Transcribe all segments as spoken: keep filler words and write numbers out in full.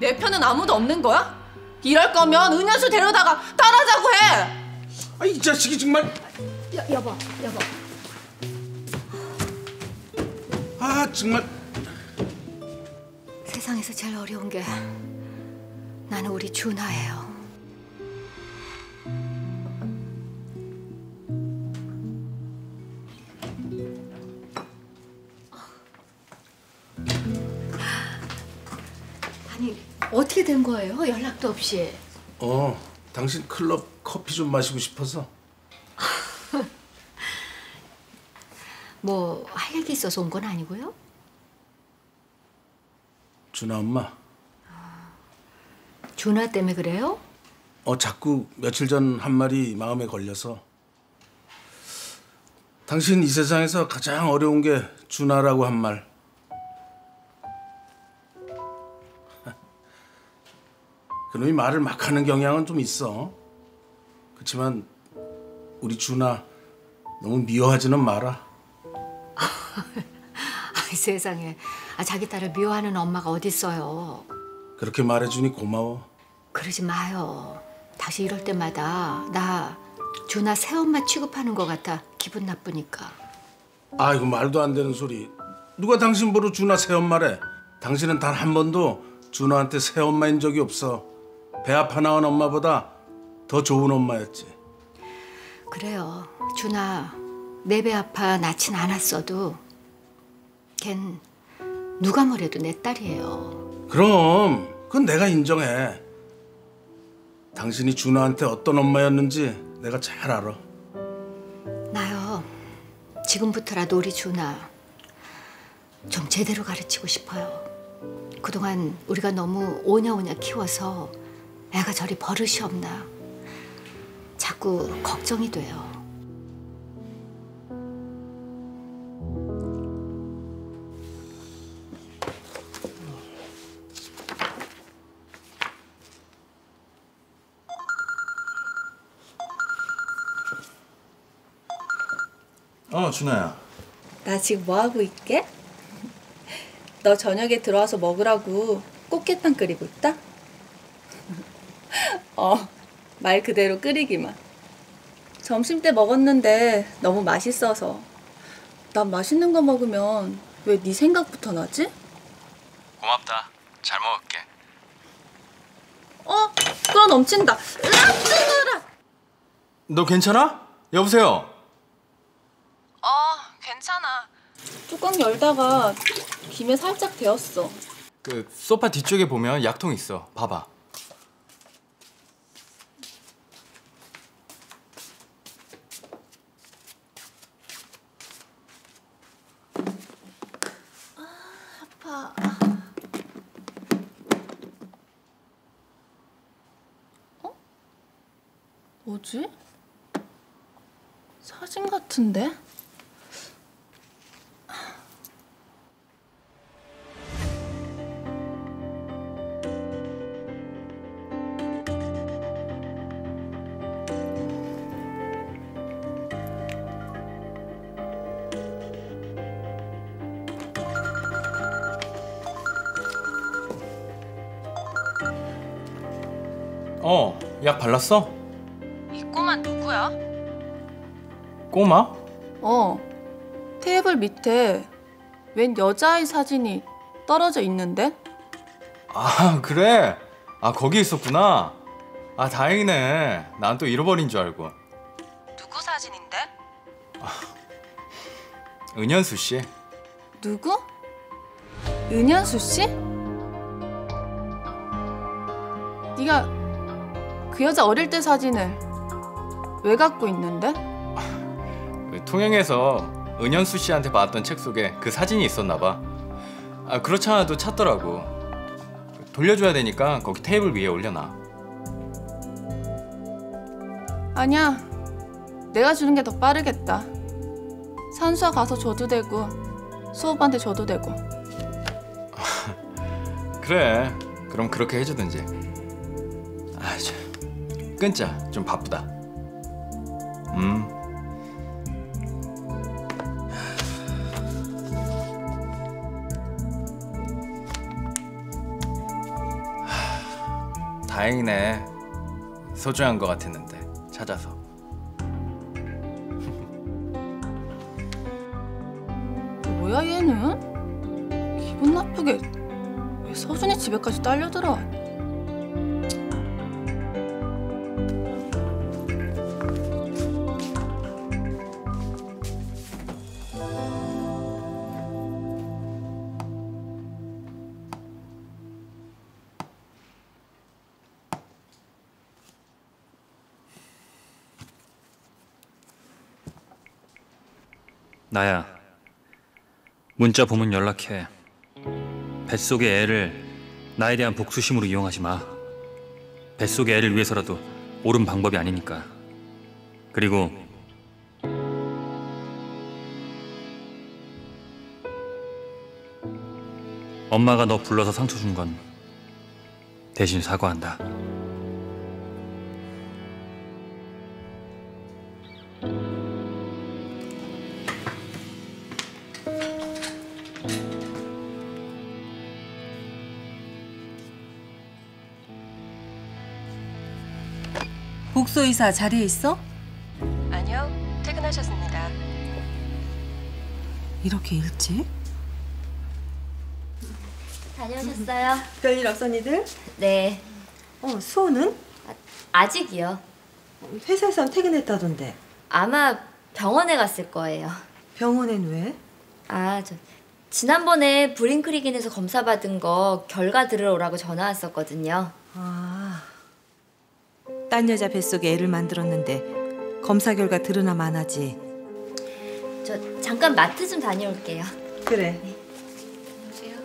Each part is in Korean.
내 편은 아무도 없는 거야? 이럴 거면 은현수 데려다가 따라자고 해. 아, 이 자식이 정말. 여, 여보, 여보. 아, 정말. 세상에서 제일 어려운 게 나는 우리 준하예요. 아니, 어떻게 된 거예요? 연락도 없이. 어, 당신 클럽 커피 좀 마시고 싶어서. 뭐 할 얘기 있어서 온 건 아니고요? 준하 엄마. 준하 때문에 그래요? 어, 자꾸 며칠 전 한 말이 마음에 걸려서. 당신 이 세상에서 가장 어려운 게 준하라고 한 말. 그놈이 말을 막 하는 경향은 좀 있어. 그렇지만 우리 준하 너무 미워하지는 마라. 아이, 세상에. 아, 자기 딸을 미워하는 엄마가 어딨어요. 그렇게 말해주니 고마워. 그러지 마요. 다시 이럴 때마다 나 준하 새엄마 취급하는 것 같아. 기분 나쁘니까. 아이고, 말도 안 되는 소리. 누가 당신 보러 준하 새엄마래. 당신은 단 한 번도 준하한테 새엄마인 적이 없어. 배 아파 낳은 엄마보다 더 좋은 엄마였지. 그래요. 준하 내 배 아파 낳진 않았어도 걘 누가 뭐래도 내 딸이에요. 그럼 그건 내가 인정해. 당신이 준하한테 어떤 엄마였는지 내가 잘 알아. 나요. 지금부터라도 우리 준하 좀 제대로 가르치고 싶어요. 그동안 우리가 너무 오냐오냐 키워서 애가 저리 버릇이 없나 자꾸 걱정이 돼요. 어, 준하야. 나 지금 뭐하고 있게? 너 저녁에 들어와서 먹으라고 꽃게탕 끓이고 있다? 어, 말 그대로 끓이기만. 점심때 먹었는데 너무 맛있어서. 난 맛있는 거 먹으면 왜 네 생각부터 나지? 고맙다. 잘 먹을게. 어? 끓어 넘친다. 으악, 뜨거라. 너 괜찮아? 여보세요? 어, 괜찮아. 뚜껑 열다가 김에 살짝 데웠어. 그 소파 뒤쪽에 보면 약통 있어. 봐봐. 아파. 어? 뭐지? 사진 같은데? 어, 약 발랐어? 이 꼬마 누구야? 꼬마? 어, 테이블 밑에 웬 여자아이 사진이 떨어져 있는데? 아, 그래? 아, 거기 있었구나. 아, 다행이네. 난 또 잃어버린 줄 알고. 누구 사진인데? 은현수 씨. 누구? 은현수 씨? 네가 그 여자 어릴 때 사진을 왜 갖고 있는데? 통영에서 은현수 씨한테 받았던 책 속에 그 사진이 있었나 봐. 아, 그렇지 않아도 찾더라고. 돌려줘야 되니까 거기 테이블 위에 올려놔. 아니야, 내가 주는 게 더 빠르겠다. 산수아 가서 줘도 되고 수업한테 줘도 되고. 그래, 그럼 그렇게 해주든지. 아, 참. 끊자. 좀 바쁘다. 음. 다행이네. 소중한 거 같았는데 찾아서. 뭐야 얘는? 기분 나쁘게 왜 서준이 집에까지 딸려들어? 나야. 문자 보면 연락해. 뱃속의 애를 나에 대한 복수심으로 이용하지 마. 뱃속의 애를 위해서라도 옳은 방법이 아니니까. 그리고 엄마가 너 불러서 상처 준 건 대신 사과한다. 복수의사 자리에 있어? 아니요, 퇴근하셨습니다. 이렇게 일찍? 다녀오셨어요? 별일 없어 니들? 네. 어, 수호는? 아직이요. 회사에선 퇴근했다던데. 아마 병원에 갔을 거예요. 병원엔 왜? 아, 저 지난번에 브링크리긴에서 검사 받은 거 결과 들으러 오라고 전화 왔었거든요. 아, 딴 여자 뱃속에 애를 만들었는데 검사 결과 들으나 마나지. 저 잠깐 마트 좀 다녀올게요. 그래. 여보세요?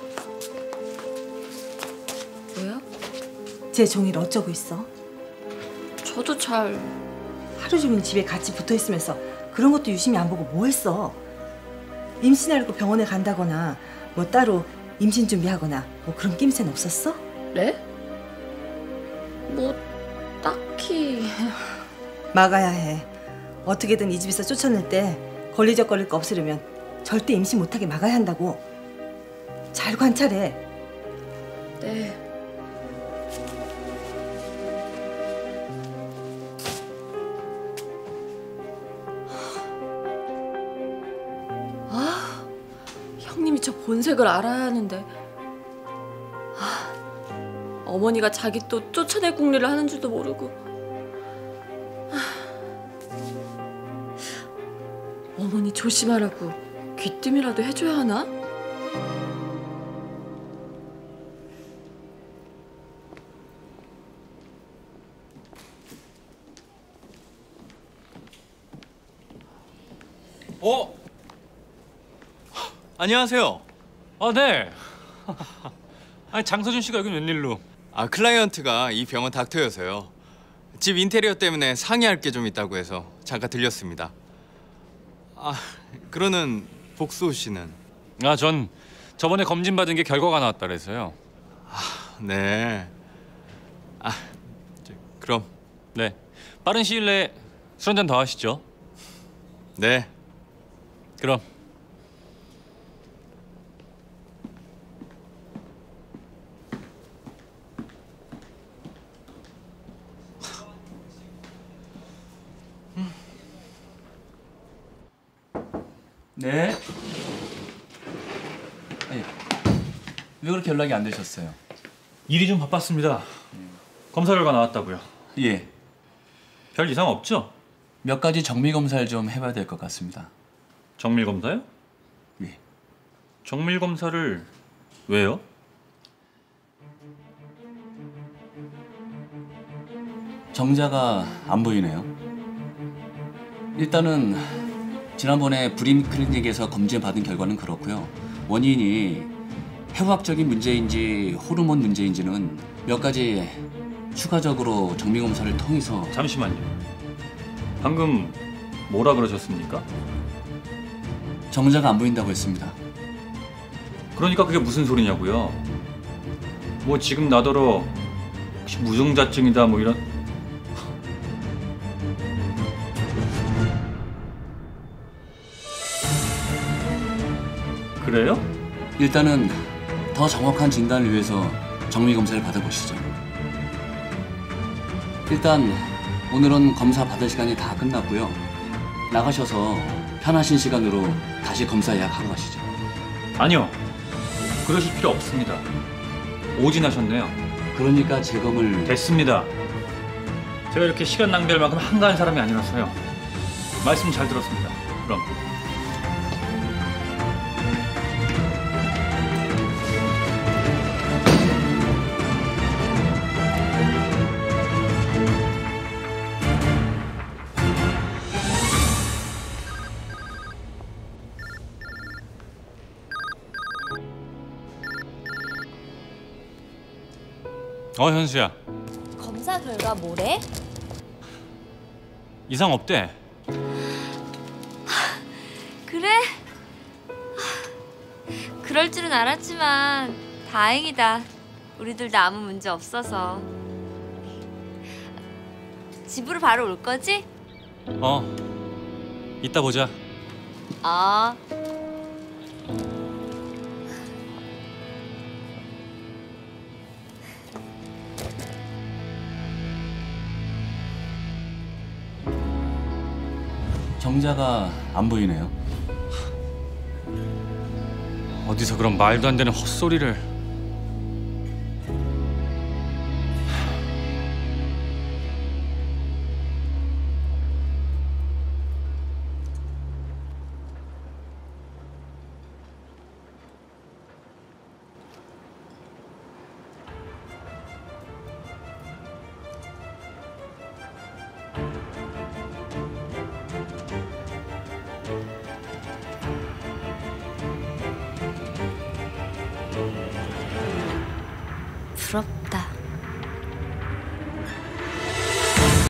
뭐야? 쟤 종일 어쩌고 있어? 저도 잘... 하루 종일 집에 같이 붙어있으면서 그런 것도 유심히 안 보고 뭐 했어? 임신하려고 병원에 간다거나 뭐 따로 임신 준비하거나 뭐 그런 낌새는 없었어? 네? 뭐 딱히... 막아야 해. 어떻게든 이 집에서 쫓아낼 때 걸리적거릴 거 없으려면 절대 임신 못하게 막아야 한다고. 잘 관찰해. 네. 아, 형님이 저 본색을 알아야 하는데. 아, 어머니가 자기 또 쫓아낼 궁리를 하는 줄도 모르고. 어머니 조심하라고 귀띔이라도 해줘야 하나? 어? 안녕하세요. 아, 네. 아니, 장서준 씨가 여기 웬일로? 아, 클라이언트가 이 병원 닥터여서요. 집 인테리어 때문에 상의할 게 좀 있다고 해서 잠깐 들렸습니다. 아, 그러는 복수 씨는? 아, 전 저번에 검진 받은 게 결과가 나왔다 그래서요. 아, 네. 아, 저, 그럼. 네. 빠른 시일 내에 술 한잔 더 하시죠. 네. 그럼. 네. 아니, 왜 그렇게 연락이 안 되셨어요? 일이 좀 바빴습니다. 검사 결과 나왔다고요. 예. 별 이상 없죠? 몇 가지 정밀 검사를 좀 해봐야 될 것 같습니다. 정밀 검사요? 예. 정밀 검사를 왜요? 정자가 안 보이네요. 일단은 지난번에 브림 클리닉에서 검진 받은 결과는 그렇고요. 원인이 해부학적인 문제인지 호르몬 문제인지는 몇 가지 추가적으로 정밀 검사를 통해서. 잠시만요. 방금 뭐라 그러셨습니까? 정자가 안 보인다고 했습니다. 그러니까 그게 무슨 소리냐고요? 뭐 지금 나더러 혹시 무정자증이다 뭐 이런. 그래요? 일단은 더 정확한 진단을 위해서 정밀 검사를 받아보시죠. 일단 오늘은 검사 받을 시간이 다 끝났고요. 나가셔서 편하신 시간으로 다시 검사 예약하고 가시죠. 아니요. 그러실 필요 없습니다. 오진하셨네요. 그러니까 재검을... 됐습니다. 제가 이렇게 시간 낭비할 만큼 한가한 사람이 아니라서요. 말씀 잘 들었습니다. 그럼. 어, 현수야. 검사 결과 뭐래? 이상 없대. 그래? 그럴 줄은 알았지만 다행이다. 우리들 다 아무 문제 없어서. 집으로 바로 올 거지? 어. 이따 보자. 어. 정자가 안 보이네요. 어디서 그런 말도 안 되는 헛소리를. 부럽다.